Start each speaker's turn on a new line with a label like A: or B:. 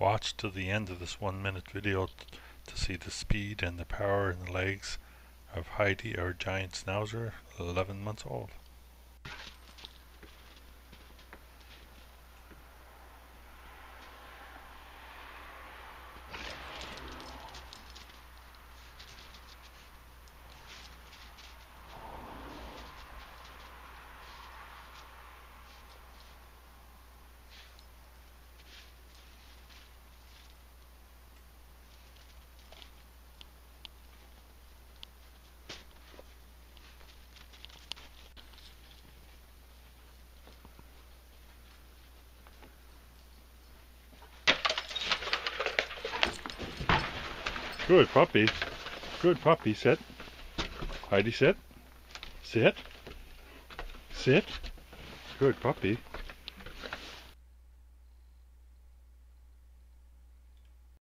A: Watch to the end of this 1 minute video to see the speed and the power in the legs of Heidi, our giant schnauzer, 11 months old. Good puppy. Good puppy. Sit. Heidi, sit. Sit. Sit. Good puppy.